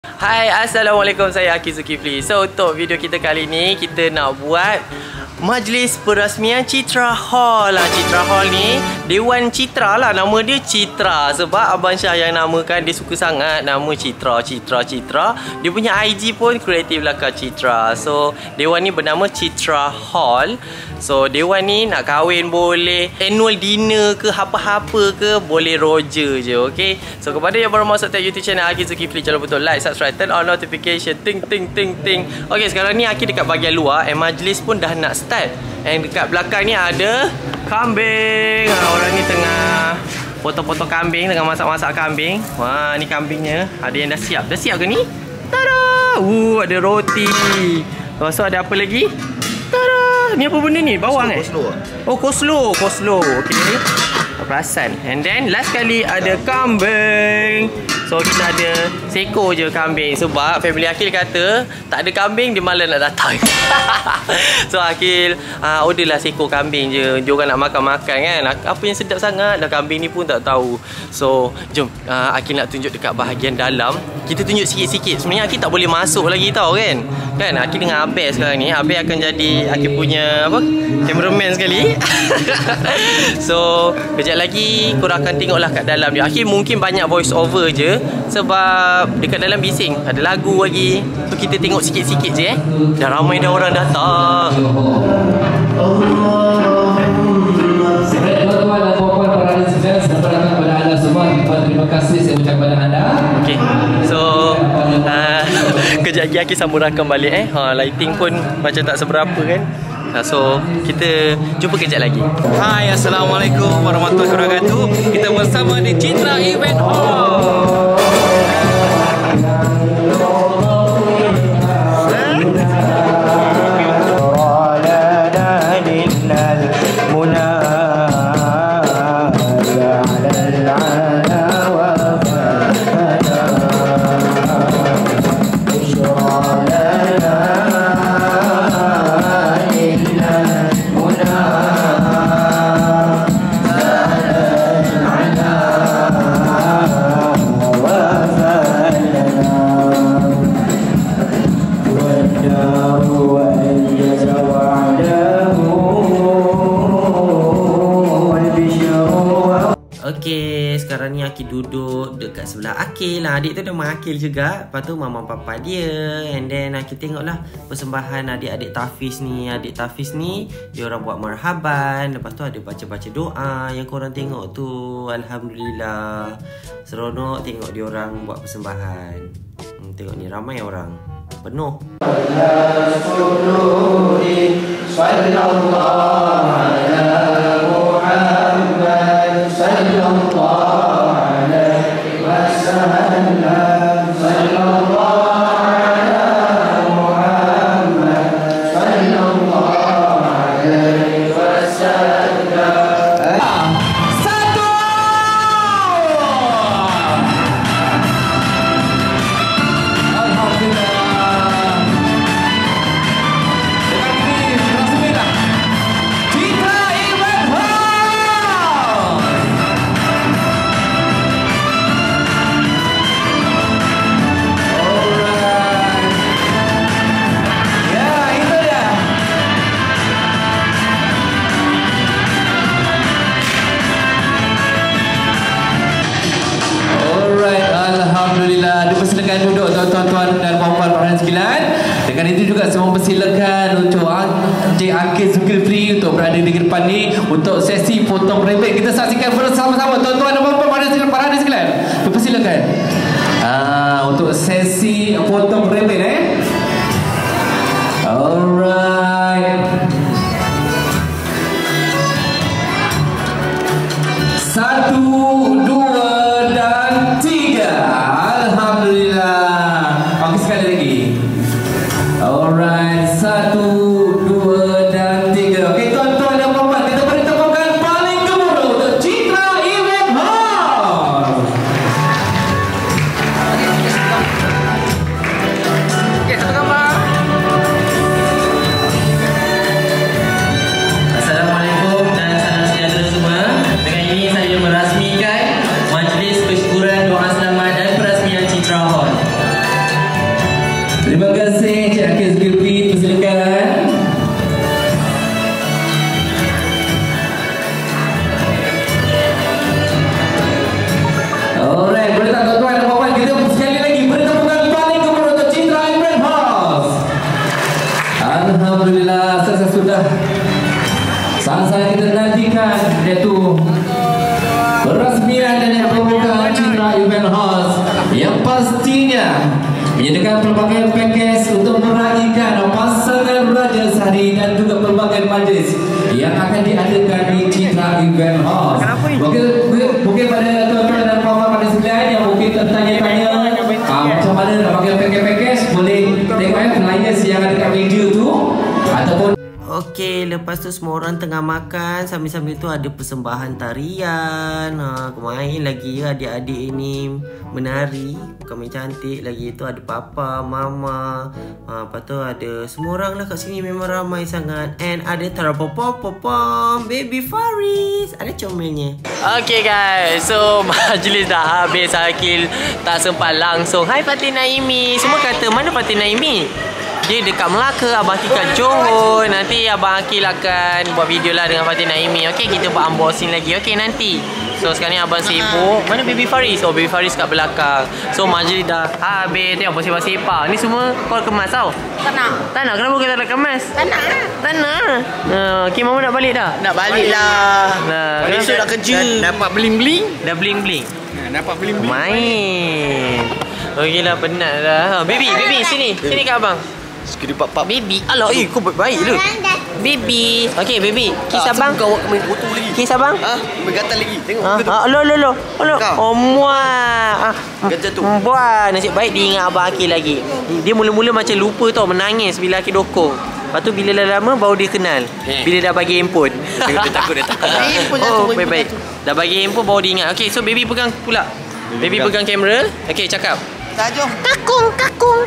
Hai, Assalamualaikum, saya Aki Zulkifli. So, untuk video kita kali ni, kita nak buat majlis perasmian Citra Hall lah. Citra Hall ni, Dewan Citra lah. Nama dia Citra sebab Abang Syah yang namakan. Dia suka sangat nama Citra. Dia punya IG pun kreatif lah Kak Citra. So, Dewan ni bernama Citra Hall. So, Dewan ni nak kahwin boleh, annual dinner ke, apa-apa ke, boleh roger je, okay? So, kepada yang baru masuk ke YouTube channel Aki Zulkifli, jangan lupa like, subscribe, turn on notification, ting. Okay, sekarang ni Aki dekat bahagian luar, majlis pun dah nak start. And dekat belakang ni ada kambing. Orang ni tengah potong-potong kambing, tengah masak-masak kambing. Wah, ni kambingnya. Ada yang dah siap. Dah siap ke ni? Tada! Ada roti. Lepas tu ada apa lagi? Tada! Ni apa benda ni? Bawang Coleslaw. Oh, coleslaw. Okay. Perasan. And then last kali ada kambing. So kita ada seekor je kambing. Sebab family Akil kata tak ada kambing, dia malas nak datang. So Akil order lah seekor kambing je. Dia orang nak makan-makan kan. Apa yang sedap sangat dah kambing ni pun tak tahu. So jom Akil nak tunjuk dekat bahagian dalam. Kita tunjuk sikit-sikit. Sebenarnya Akil tak boleh masuk lagi tau kan. Akil dengan Abel sekarang ni. Abel akan jadi Akil punya apa? Cameraman sekali. So kejap lagi korang akan tengoklah kat dalam dia. Akil mungkin banyak voice over je sebab dekat dalam bising ada lagu lagi. So kita tengok sikit-sikit je Dah ramai dah orang datang. Tuan-tuan dan puan-puan para resident, saya berterima kepada anda semua. Terima kasih saya ucapkan kepada anda. Okay, so kejap lagi Akil sambung rakam balik lighting pun macam tak seberapa kan. So kita jumpa kejap lagi. Hai, Assalamualaikum warahmatullahi wabarakatuh. Kita bersama di Citra Event Hall. Okay, sekarang ni Akil duduk dekat sebelah Akil lah. Adik tu nama Akil juga. Lepas tu mama papa dia. And then Akil tengoklah persembahan adik-adik Tafiz ni. Adik Tafiz ni dia orang buat marhaban. Lepas tu ada baca-baca doa. Yang korang tengok tu, Alhamdulillah, seronok tengok dia orang buat persembahan. Tengok ni ramai orang, penuh. Duduk tuan-tuan dan puan-puan para sekalian. Dengan itu juga saya mempersilakan untuk Encik Aki Zulkifli untuk berada di depan ni untuk sesi potong rebet. Kita saksikan bersama-sama tuan-tuan dan puan-puan para sekalian. Persilakan. Untuk sesi potong rebet Alright. 1, 2 dan 3. Alhamdulillah. Okey, sekali lagi. Alright, 1, 2 dan 3. Okey, tuan-tuan dan puan-puan, kita beri tepukan paling gemuruh untuk Citra Event Hall. Terima kasih Cik Akil Zulkifli. Persilakan. Alright, boleh tak tuan-tuan dan puan-puan kita sekali lagi beri tepukan paling kepada untuk Citra Event House. Alhamdulillah, sudah sangat-sangat kita nantikan iaitu perasmian dan yang pembukaan Citra Event House yang pastinya menyediakan pelbagai pakej untuk meraihkan pasangan Raja Sari dan juga pelbagai majlis yang akan diadakan di Citra Event House. Mungkin pada tuan-tuan dan puan-puan pada sekalian yang mungkin tertanya-tanya macam mana nak pakai pakej-pakej, boleh tengok flyers yang ada kat video tu ataupun. Okey, lepas tu semua orang tengah makan, sambil-sambil tu ada persembahan tarian. Kemarin lagi adik-adik ini menari, kami cantik. Lagi tu ada papa, mama. Lepas tu ada semua orang lah kat sini, memang ramai sangat. And ada tarapopopopom, baby Faris. Ada comelnya. Okey guys, so majlis dah habis. Akil tak sempat langsung. Hai Fatin Naimi. Semua kata mana Fatin Naimi? Dia dekat Melaka, Abang Akil kat Johor. Nanti Abang Akil akan buat video lah dengan Fatin Naimi. Okey, kita buat unboxing lagi. Okey, nanti. So sekarang ni Abang sibuk. Mana Baby Faris? Oh, Baby Faris kat belakang. So majlis dah habis. Tengok bersepah-sepah. Ni semua kau kemas tau? Tak nak. Tak nak? Kenapa kita tak kemas? Tak nak. Tak nak? Okey, Mama nak balik dah? Nak balik lah. Besok nak kerja. Dapat bling-bling. Dah bling-bling? Dapat bling-bling. Main. Okey lah, penat dah. Baby, sini. Sini kat abang. Sekali pak-pak. Baby. Alah, kau baik lu. Baby. Okey, baby. Kiss abang. Kau main foto lagi. Kiss abang. Bergatal lagi. Tengok. Lo. Oh, muah. Gajah tu. Buat nasib baik dia ingat Abang Akil lagi. Dia mula-mula macam lupa tau, menangis bila Akil dokong. Lepas tu bila dah lama baru dia kenal. Bila dah bagi handphone. Dia takut. Oh, baik. Dah bagi handphone baru dia ingat. Okey, so baby pegang pula. Baby pegang kamera. Okey, cakap. Tajam. Kakung.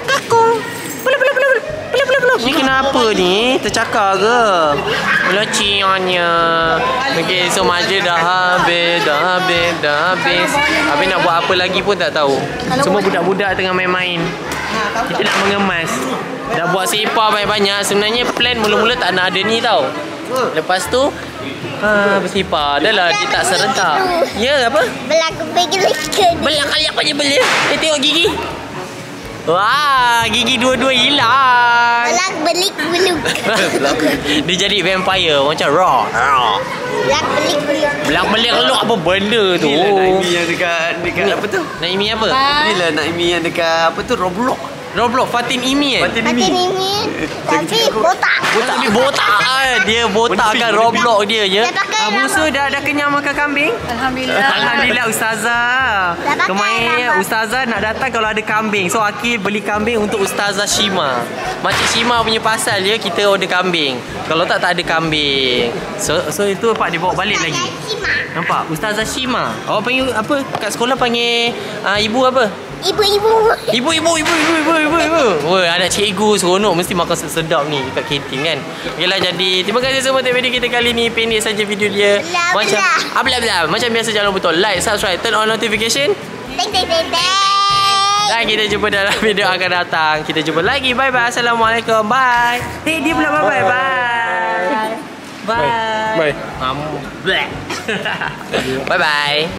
Peluk. Ni kenapa ni? Tercakar ke? Melociannya. Okey, so majlis dah habis. Habis nak buat apa lagi pun tak tahu. Semua budak-budak tengah main-main. Kita nak mengemas. Dah buat sepah banyak-banyak. Sebenarnya plan mula-mula tak nak ada ni tau. Lepas tu bersepah. Dah lah, dia tak serentak. Ya, apa? Belang kali apa je belah? Tengok gigi. Wah, gigi dua-dua hilang. Beluk. Dia jadi vampire macam raw. Belang-belik elok apa benda tu? Inilah Naimi yang dekat apa tu? Naimi apa? Inilah Naimi yang dekat apa tu? Roblox. Fatin Imi Fatin ini tapi botak. Tapi botak dia botak kan Roblox dia ya. Musuh dah kenyang makan kambing? Alhamdulillah Ustazah. Kemarin Ustazah nak datang kalau ada kambing. So Akil beli kambing untuk Ustazah Shima. Makcik Shima punya pasal ya, kita order kambing. Kalau tak ada kambing. So itu Pak dia bawa balik lagi. Nampak? Ustazah Shima. Awak panggil apa? Kat sekolah panggil ibu apa? Ibu. Wah, anak cikgu seronok mesti makan sedap ni dekat kantin kan. Okeylah, jadi terima kasih semua tengok video kita kali ni. Pendek saja video dia. Macam biasa, jangan lupa like, subscribe, turn on notification. Dan kita jumpa dalam video akan datang. Kita jumpa lagi. Bye bye. Assalamualaikum. Bye. Dia pula bye bye. Bye. Bye bye.